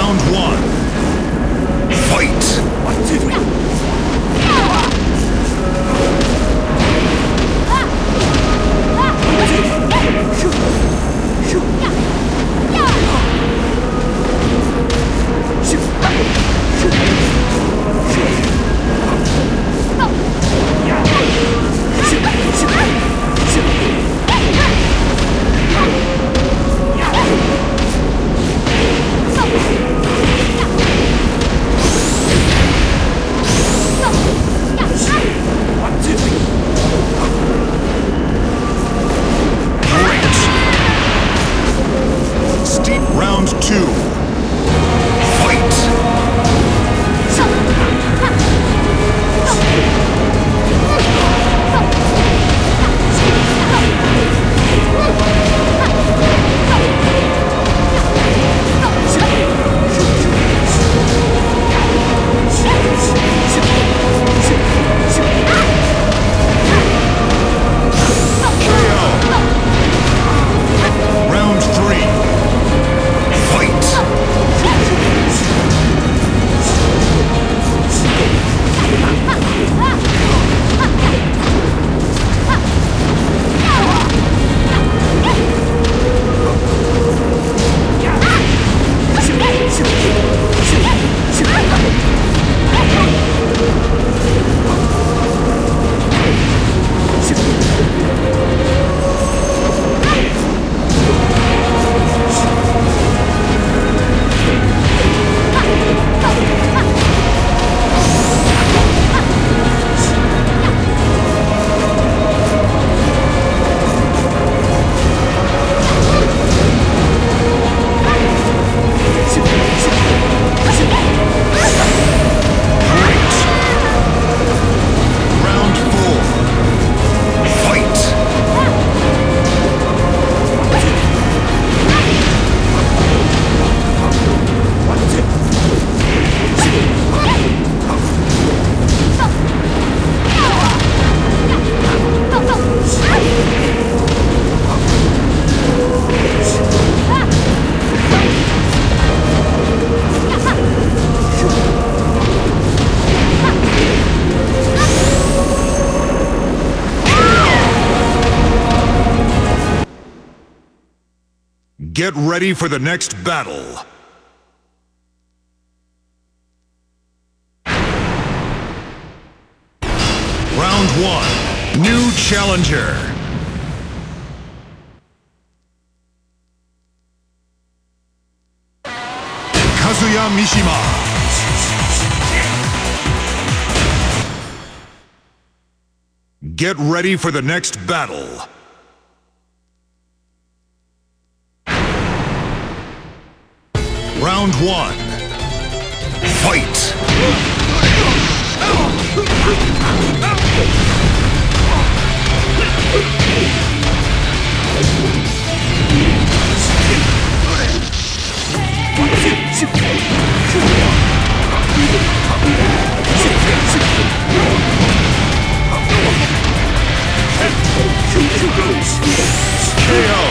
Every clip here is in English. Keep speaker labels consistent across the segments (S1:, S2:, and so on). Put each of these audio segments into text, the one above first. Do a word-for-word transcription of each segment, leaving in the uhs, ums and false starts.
S1: Round one. Fight! One, two, three. Round two. Fight! Round three. Fight! Get ready for the next battle. Round one. New challenger. Kazuya Mishima. Get ready for the next battle. Round one. Fight! K O.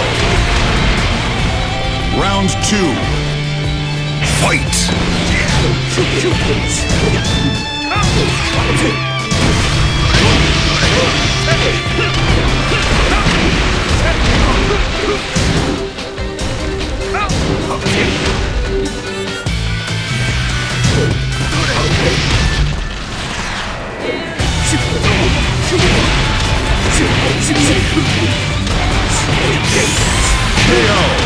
S1: Round two. Fight! K O.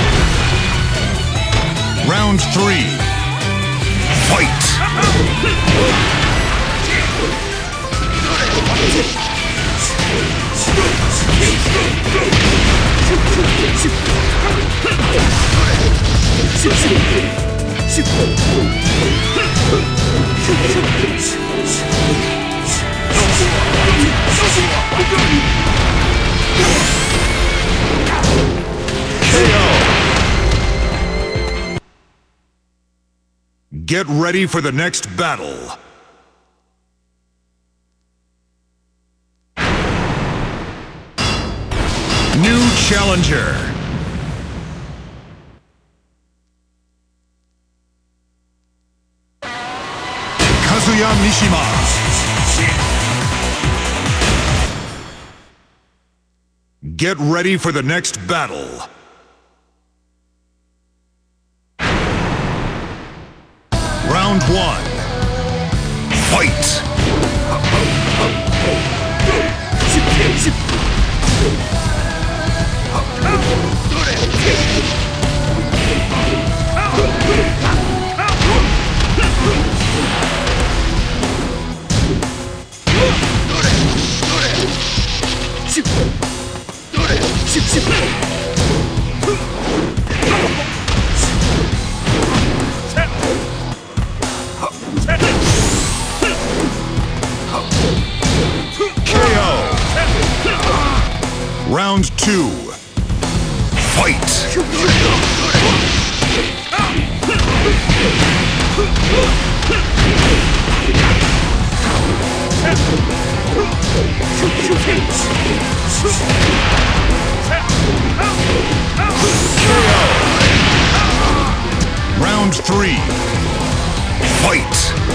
S1: Round three. Fight! K O. Get ready for the next battle. New challenger. Tetsuya Mishima. Get ready for the next battle. Round one. Fight! Round two. Fight! Round three. Fight!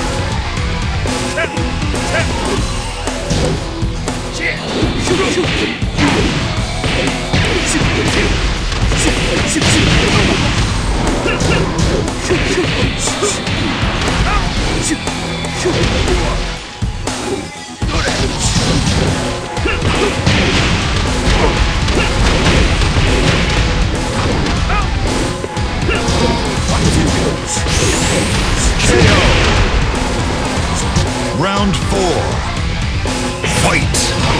S1: Round four. Fight!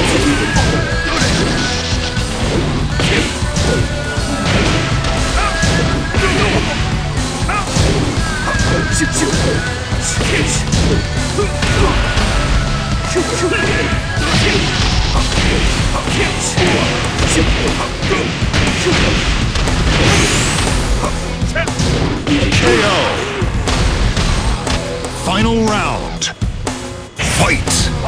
S1: K O. Final round. Fight!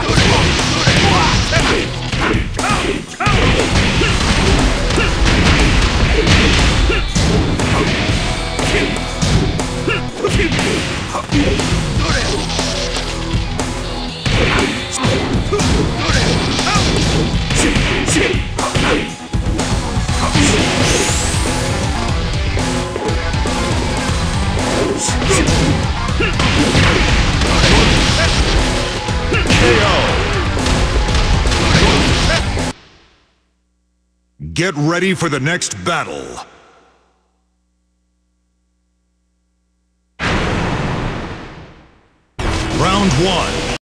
S1: Get ready for the next battle. Round one.